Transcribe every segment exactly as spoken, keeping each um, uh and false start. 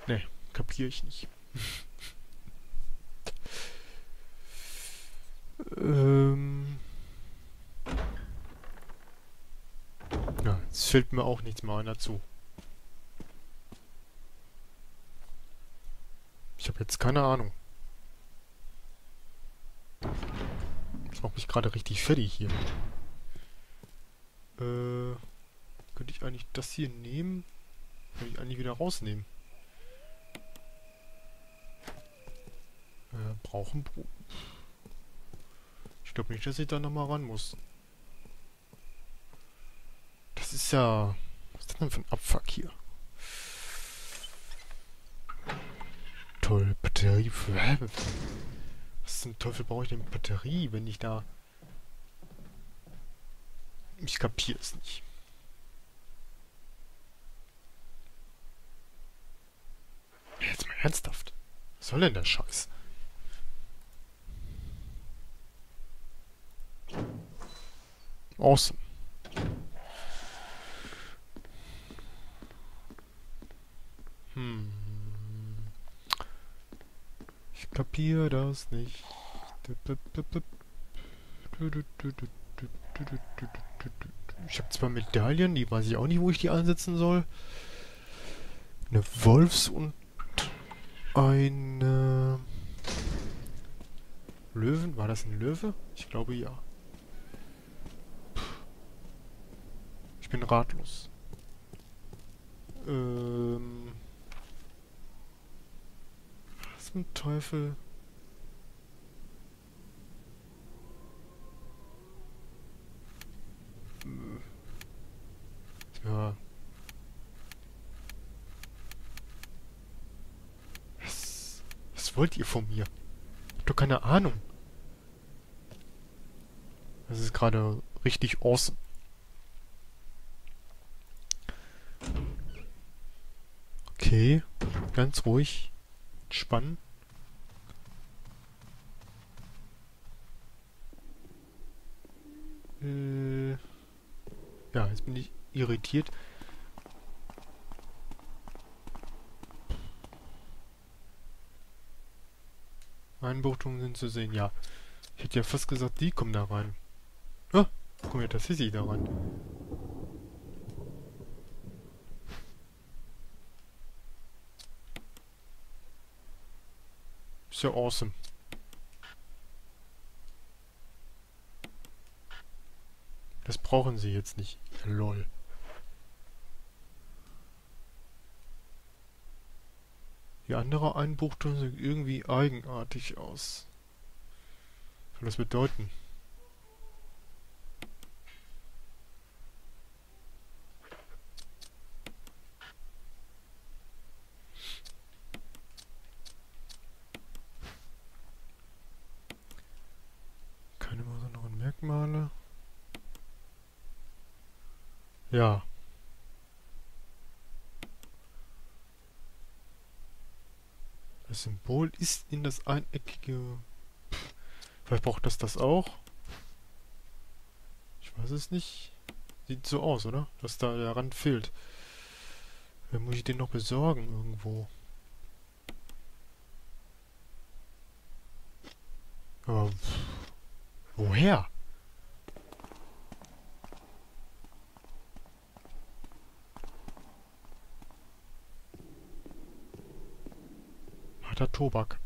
Ne, kapiere ich nicht. ähm... Ja, jetzt fällt mir auch nichts mehr dazu. Ich habe jetzt keine Ahnung. Das macht mich gerade richtig fertig hier. Äh, könnte ich eigentlich das hier nehmen? Könnte ich eigentlich wieder rausnehmen. Äh, brauchen Brot. Ich glaube nicht, dass ich da nochmal ran muss. Das ist ja... Was ist das denn für ein Abfuck hier? Toll, Batterie. Hä? Was zum Teufel brauche ich denn Batterie, wenn ich da... Ich kapiere es nicht. Jetzt mal ernsthaft. Was soll denn der Scheiß? Awesome. Hm. Ich kapiere das nicht. Ich habe zwei Medaillen, die weiß ich auch nicht, wo ich die einsetzen soll. Eine Wolfs- und eine... Löwen? War das ein Löwe? Ich glaube ja. Ich bin ratlos. Ähm... Was zum Teufel? Ja. Was, was wollt ihr von mir? Ich hab doch keine Ahnung. Das ist gerade richtig awesome. Okay. Ganz ruhig. Entspannen. Äh. Ja, jetzt bin ich irritiert. Einbuchtungen sind zu sehen, ja. Ich hätte ja fast gesagt, die kommen da rein. Ah, komm ja tatsächlich da rein. Ist ja awesome. Das brauchen sie jetzt nicht. Lol. Die andere Einbuchtung sieht irgendwie eigenartig aus. Was soll das bedeuten? Keine besonderen Merkmale. Ja. Das Symbol ist in das eineckige... Pff, vielleicht braucht das das auch? Ich weiß es nicht. Sieht so aus, oder? Dass da der Rand fehlt. Dann muss ich den noch besorgen irgendwo. Aber pff, woher? Harter Tobak.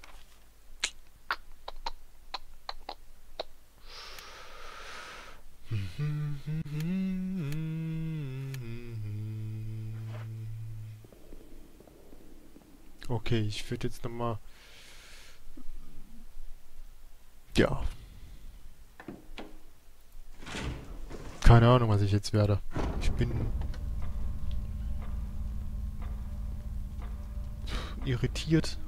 Okay, ich würde jetzt nochmal... Ja. Keine Ahnung, was ich jetzt werde. Ich bin... irritiert.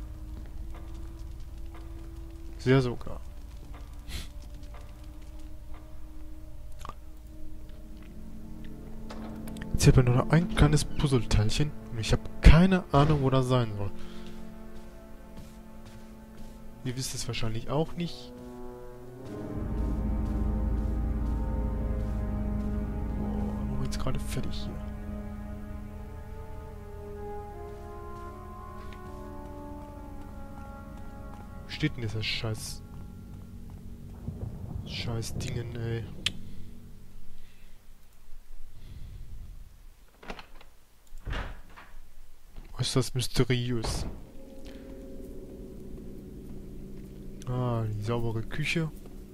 Sehr sogar. Jetzt habe ich nur noch ein kleines Puzzleteilchen und ich habe keine Ahnung, wo das sein soll. Ihr wisst es wahrscheinlich auch nicht. Oh, ich bin jetzt gerade fertig hier. steht denn dieser Scheiß... Scheiß Dingen, ey. Äußerst mysteriös. Ah, die saubere Küche.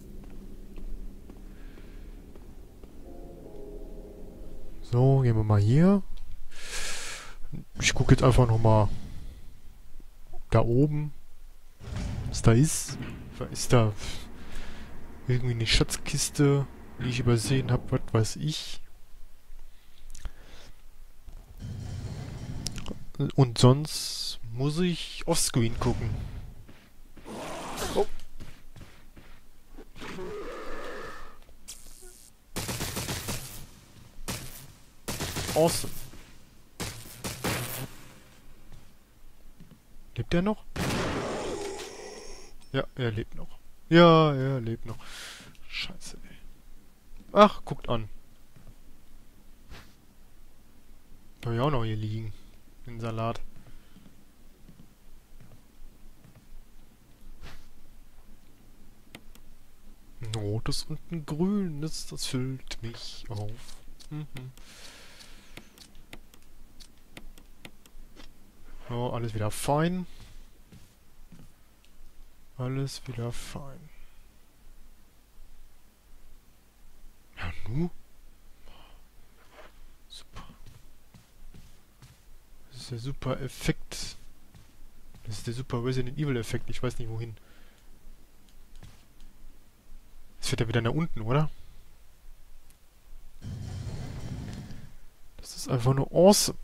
So, gehen wir mal hier. Ich gucke jetzt einfach nochmal da oben, was da ist. Ist da irgendwie eine Schatzkiste, die ich übersehen habe, was weiß ich. Und sonst muss ich offscreen gucken. Oh. Awesome. Lebt er noch? Ja, er lebt noch. Ja, er lebt noch. Scheiße, ey. Ach, guckt an. Da habe ich auch noch hier liegen. Den Salat. Ein rotes und ein grünes, das füllt mich auf. Mhm. So, alles wieder fein. Alles wieder fein. Ja, nu? Super. Das ist der super Effekt. Das ist der super Resident Evil Effekt. Ich weiß nicht wohin. Jetzt fährt er wieder nach unten, oder? Das ist einfach nur awesome.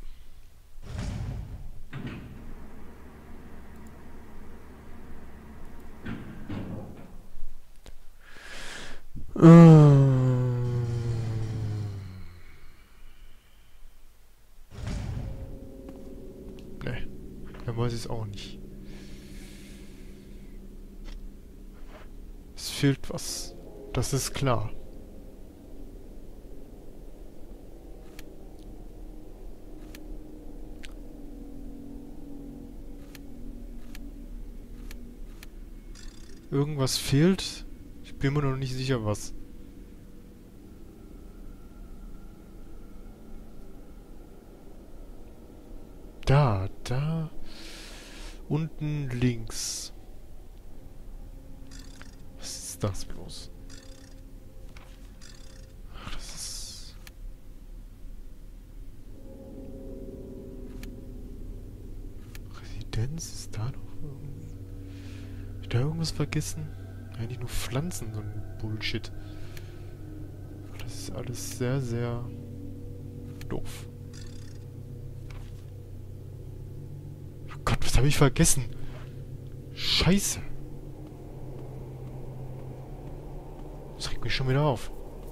Ähm. Ne, dann weiß ich es auch nicht. Es fehlt was. Das ist klar. Irgendwas fehlt. Ich bin mir noch nicht sicher, was. Da, da. Unten links. Was ist das bloß? Ach, das ist... Residenz? Ist da noch irgendwie... Hab ich da irgendwas vergessen? Eigentlich nur Pflanzen, so ein Bullshit. Das ist alles sehr, sehr doof. Oh Gott, was habe ich vergessen? Scheiße. Das regt mich schon wieder auf.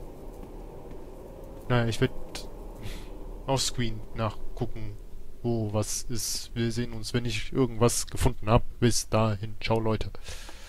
Naja, ich werde auf Screen nachgucken, wo was ist. Wir sehen uns, wenn ich irgendwas gefunden habe. Bis dahin. Ciao, Leute.